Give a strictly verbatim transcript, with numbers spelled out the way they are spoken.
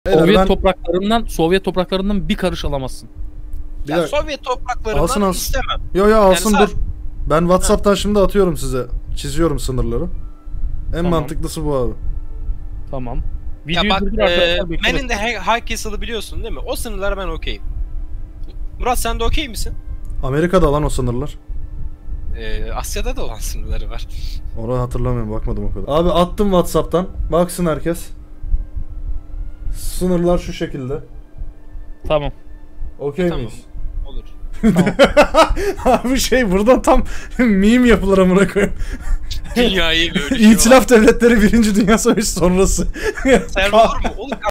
Sovyet ben... topraklarından Sovyet topraklarından bir karış alamazsın. Ya Ya, Sovyet topraklarından alsın, alsın. istemem. Yo yo alsın Yani dur. Ben WhatsApp'tan şimdi atıyorum size. Çiziyorum sınırları. En Tamam. mantıklısı bu abi. Tamam. Ya Videoyu bak, durdur e, arkadaşlar, bekle Mel'in de bakayım. High Castle'ı biliyorsun değil mi? O sınırlara ben okeyim. Murat sen de okey misin? Amerika'da lan o sınırlar. Ee, Asya'da da olan sınırları var. Orayı hatırlamıyorum, bakmadım o kadar. Abi attım WhatsApp'tan. Baksın herkes. Sınırlar şu şekilde. Tamam. Okey Tamam. miyiz? Olur. Abi şey burada tam meme yapılır amına koyayım. Dünyayı böyle şey var. İtilaf devletleri birinci Dünya Savaşı sonrası. Server olur mu? Olur.